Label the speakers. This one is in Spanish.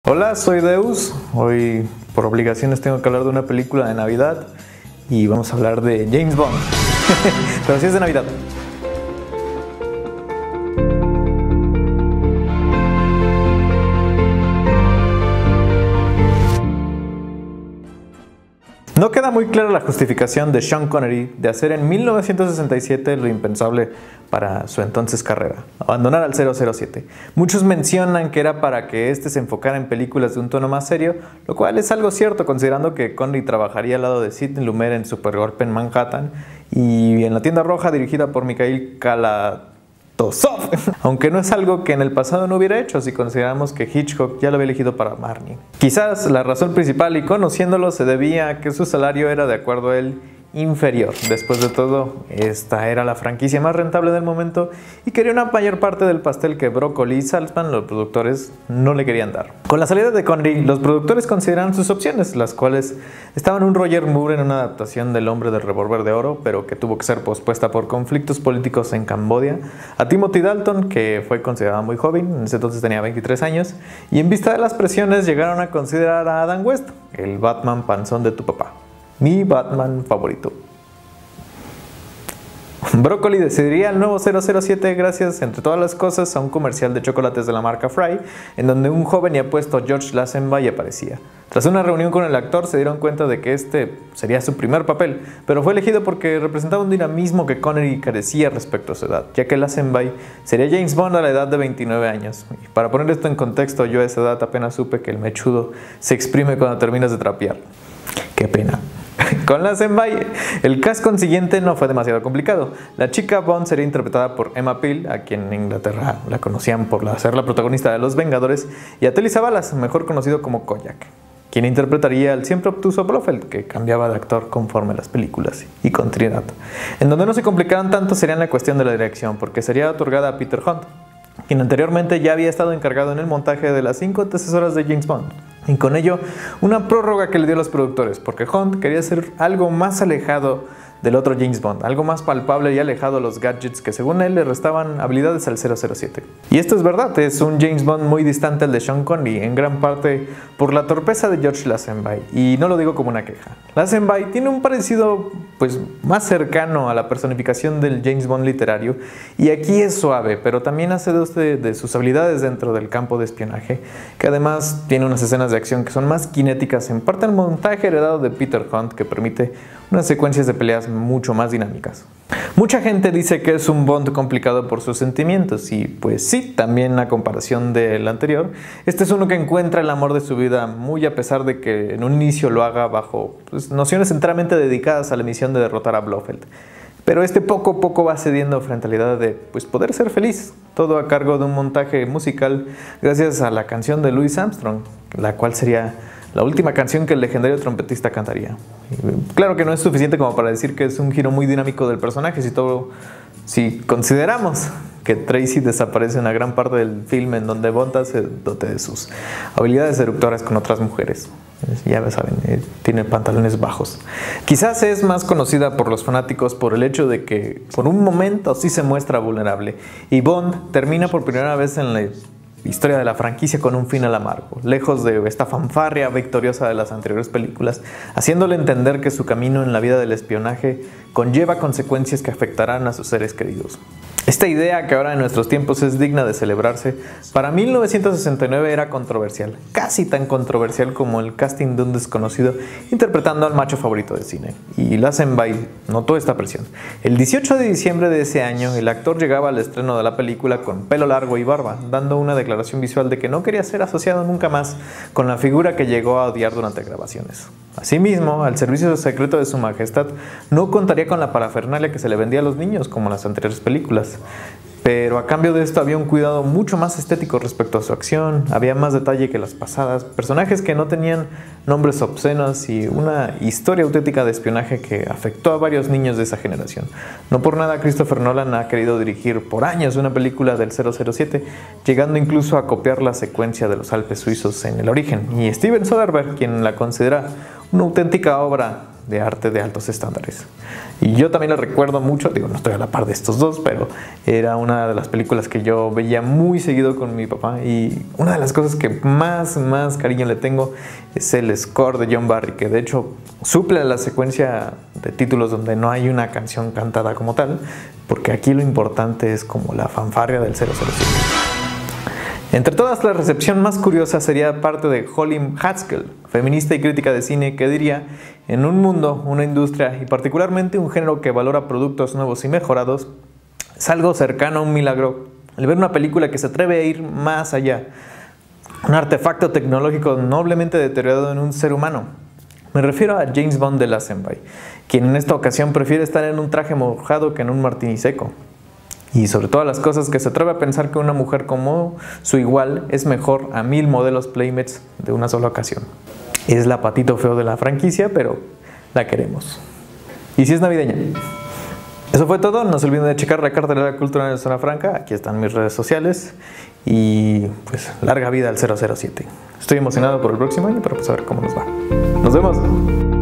Speaker 1: Hola, soy Deus. Hoy por obligaciones tengo que hablar de una película de Navidad y vamos a hablar de James Bond. Pero sí es de Navidad. No queda muy clara la justificación de Sean Connery de hacer en 1967 lo impensable para su entonces carrera, abandonar al 007. Muchos mencionan que era para que este se enfocara en películas de un tono más serio, lo cual es algo cierto considerando que Connery trabajaría al lado de Sidney Lumet en Supergolpe en Manhattan y en La Tienda Roja dirigida por Mikhail Kalatozov. Aunque no es algo que en el pasado no hubiera hecho si consideramos que Hitchcock ya lo había elegido para Marnie. Quizás la razón principal, y conociéndolo, se debía a que su salario era, de acuerdo a él, inferior. Después de todo, esta era la franquicia más rentable del momento y quería una mayor parte del pastel que Broccoli y Saltzman, los productores, no le querían dar. Con la salida de Connery, los productores consideraron sus opciones, las cuales estaban un Roger Moore en una adaptación del Hombre del Revólver de Oro, pero que tuvo que ser pospuesta por conflictos políticos en Camboya, a Timothy Dalton, que fue considerado muy joven, en ese entonces tenía 23 años, y en vista de las presiones llegaron a considerar a Adam West, el Batman panzón de tu papá. Mi Batman favorito. Broccoli decidiría el nuevo 007 gracias, entre todas las cosas, a un comercial de chocolates de la marca Fry, en donde un joven y apuesto George Lazenby aparecía. Tras una reunión con el actor se dieron cuenta de que este sería su primer papel, pero fue elegido porque representaba un dinamismo que Connery carecía respecto a su edad, ya que Lazenby sería James Bond a la edad de 29 años. Y para poner esto en contexto, yo a esa edad apenas supe que el mechudo se exprime cuando terminas de trapear. Qué pena. Con Lazenby, el cast consiguiente no fue demasiado complicado. La chica Bond sería interpretada por Emma Peel, a quien en Inglaterra la conocían por ser la protagonista de Los Vengadores, y a Telly Savalas, mejor conocido como Kojak, quien interpretaría al siempre obtuso Blofeld, que cambiaba de actor conforme las películas, y con Trinidad. En donde no se complicaron tanto sería en la cuestión de la dirección, porque sería otorgada a Peter Hunt, quien anteriormente ya había estado encargado en el montaje de las 5 antecesoras de James Bond. Y con ello, una prórroga que le dio a los productores, porque Hunt quería hacer algo más alejado del otro James Bond, algo más palpable y alejado de los gadgets que según él le restaban habilidades al 007. Y esto es verdad, es un James Bond muy distante al de Sean Connery, en gran parte por la torpeza de George Lazenby, y no lo digo como una queja. Lazenby tiene un parecido más cercano a la personificación del James Bond literario, y aquí es suave, pero también hace de sus habilidades dentro del campo de espionaje, que además tiene unas escenas de acción que son más cinéticas, en parte el montaje heredado de Peter Hunt, que permite unas secuencias de peleas mucho más dinámicas. Mucha gente dice que es un Bond complicado por sus sentimientos y pues sí, también a comparación del anterior, este es uno que encuentra el amor de su vida muy a pesar de que en un inicio lo haga bajo nociones enteramente dedicadas a la misión de derrotar a Blofeld. Pero este poco a poco va cediendo frente a la idea de poder ser feliz, todo a cargo de un montaje musical gracias a la canción de Louis Armstrong, la cual sería la última canción que el legendario trompetista cantaría. Claro que no es suficiente como para decir que es un giro muy dinámico del personaje, si consideramos que Tracy desaparece en una gran parte del filme en donde Bond se dote de sus habilidades seductoras con otras mujeres. Ya saben, tiene pantalones bajos. Quizás es más conocida por los fanáticos por el hecho de que por un momento sí se muestra vulnerable y Bond termina por primera vez en la historia de la franquicia con un final amargo, lejos de esta fanfarria victoriosa de las anteriores películas, haciéndole entender que su camino en la vida del espionaje conlleva consecuencias que afectarán a sus seres queridos. Esta idea, que ahora en nuestros tiempos es digna de celebrarse, para 1969 era controversial, casi tan controversial como el casting de un desconocido interpretando al macho favorito del cine. Y Lazenby notó esta presión. El 18 de diciembre de ese año, el actor llegaba al estreno de la película con pelo largo y barba, dando una declaración visual de que no quería ser asociado nunca más con la figura que llegó a odiar durante grabaciones. Asimismo, al servicio secreto de su majestad no contaría con la parafernalia que se le vendía a los niños como en las anteriores películas. Pero a cambio de esto había un cuidado mucho más estético respecto a su acción, había más detalle que las pasadas, personajes que no tenían nombres obscenos y una historia auténtica de espionaje que afectó a varios niños de esa generación. No por nada Christopher Nolan ha querido dirigir por años una película del 007, llegando incluso a copiar la secuencia de los Alpes suizos en El Origen, y Steven Soderbergh, quien la considera una auténtica obra de arte de altos estándares. Y yo también la recuerdo mucho, digo, no estoy a la par de estos dos, pero era una de las películas que yo veía muy seguido con mi papá, y una de las cosas que más cariño le tengo es el score de John Barry, que de hecho suple a la secuencia de títulos donde no hay una canción cantada como tal, porque aquí lo importante es como la fanfarria del 007. Entre todas, la recepción más curiosa sería parte de Holly Haskell, feminista y crítica de cine, que diría: en un mundo, una industria y particularmente un género que valora productos nuevos y mejorados, es algo cercano a un milagro el ver una película que se atreve a ir más allá, un artefacto tecnológico noblemente deteriorado en un ser humano. Me refiero a James Bond de Lazenby, quien en esta ocasión prefiere estar en un traje mojado que en un martini seco. Y sobre todas las cosas, que se atreve a pensar que una mujer como su igual es mejor a 1000 modelos Playmates de una sola ocasión. Es la patito feo de la franquicia, pero la queremos. Y si es navideña. Eso fue todo. No se olviden de checar la cartelera cultural de Zona Franca. Aquí están mis redes sociales. Y pues larga vida al 007. Estoy emocionado por el próximo año, pero pues a ver cómo nos va. Nos vemos.